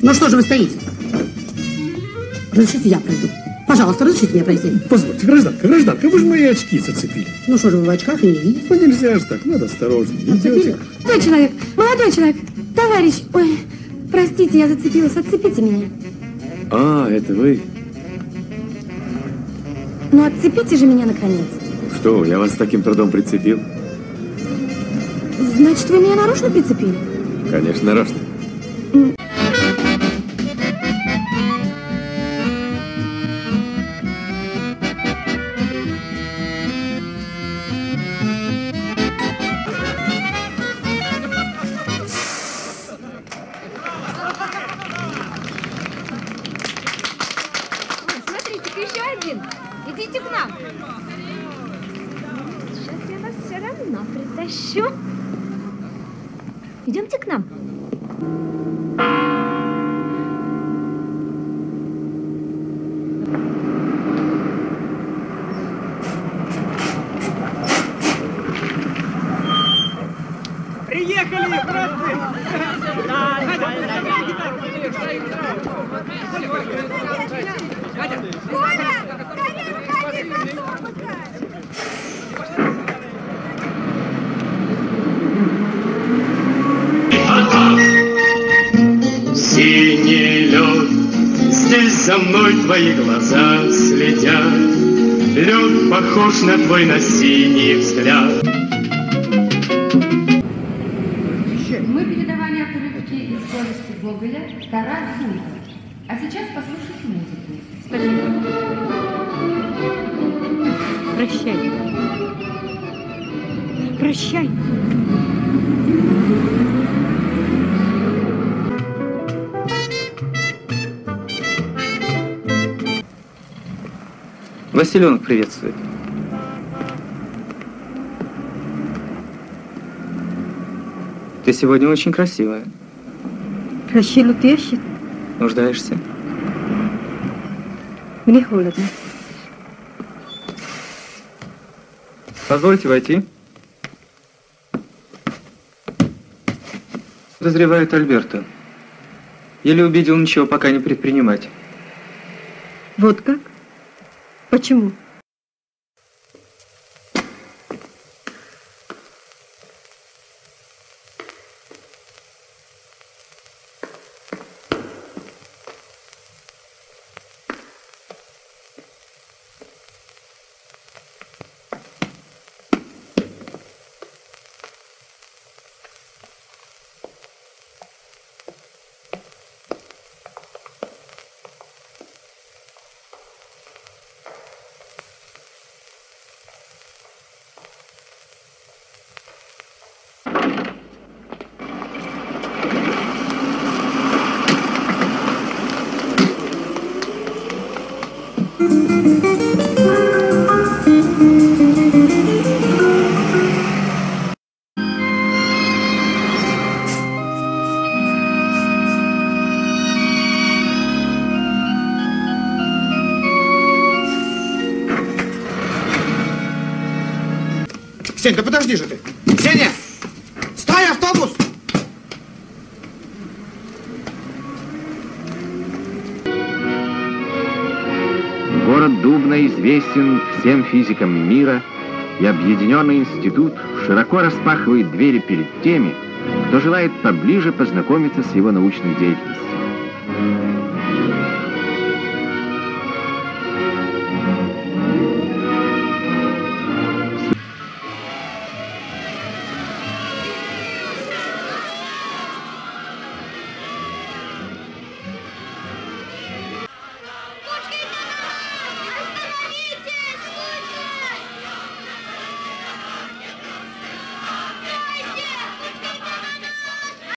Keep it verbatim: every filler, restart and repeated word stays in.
Ну что же вы стоите? Разрешите, я пройду. Пожалуйста, разрешите мне пройти. Позвольте, гражданка, гражданка, вы же мои очки зацепили. Ну что же вы в очках и не видите? Ну нельзя же так, надо осторожнее. Идете. Молодой человек, молодой человек, товарищ, ой, простите, я зацепилась, отцепите меня. А, это вы? Ну отцепите же меня наконец. Что, я вас с таким трудом прицепил? Значит, вы меня нарочно прицепили? Конечно, нарочно. Смотрите-ка, еще один. Идите к нам. Сейчас я вас все равно притащу. Идемте к нам. Приехали, братцы! Коля, скорее выходи с автобуса! Синий лед, здесь за мной твои глаза следят. Лед похож на твой на синий взгляд. Мы передавали отрывки из повести Гоголя «Тарас Бульба». А сейчас послушайте музыку. Спасибо. Прощай. Прощай. Василенок приветствует. Ты сегодня очень красивая. Прощай, Лутещик. Нуждаешься? Мне холодно. Позвольте войти. Подозревает Альберто. Еле убедил ничего пока не предпринимать. Вот как? Почему? Сень, да подожди же ты! Сеня! Стой, автобус! Город Дубна известен всем физикам мира, и Объединенный институт широко распахивает двери перед теми, кто желает поближе познакомиться с его научной деятельностью.